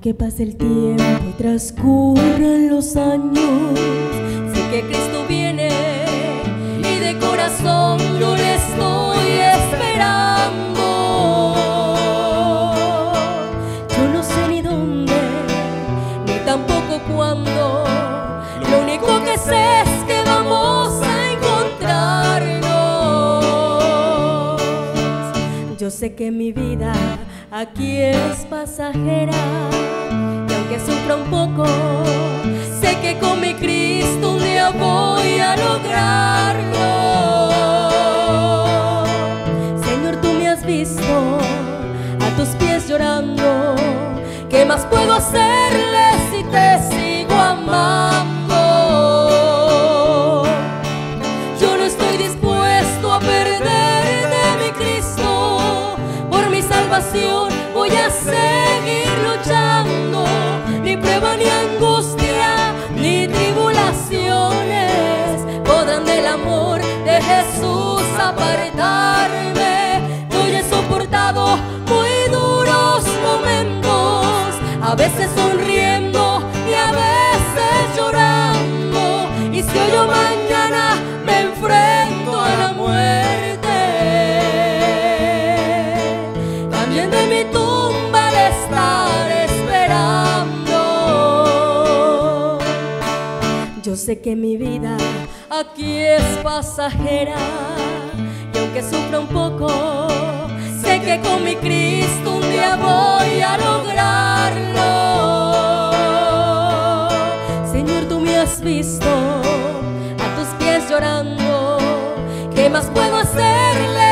Aunque pase el tiempo y transcurran los años, sé que Cristo viene y de corazón yo le estoy esperando. Yo no sé ni dónde, ni tampoco cuándo. Lo único que sé es que vamos a encontrarnos. Yo sé que mi vida aquí es pasajera, y aunque sufra un poco, sé que con mi Cristo un día voy a lograrlo. Señor, tú me has visto a tus pies llorando. ¿Qué más puedo hacerle si te sigo amando? Yo no estoy dispuesto a perder de mi Cristo. Por mi salvación voy a seguir luchando. Ni prueba, ni angustia, ni tribulaciones podrán del amor de Jesús apartarme. Yo he soportado muy duros momentos, a veces sonriendo y a veces llorando. Y si hoy o mañana me enfrento a la muerte, también de mi tumba al estar esperando. Yo sé que mi vida aquí es pasajera, y aunque sufra un poco, sé que con mi Cristo un día voy a lograrlo. Señor, tú me has visto a tus pies llorando. ¿Qué más puedo hacerle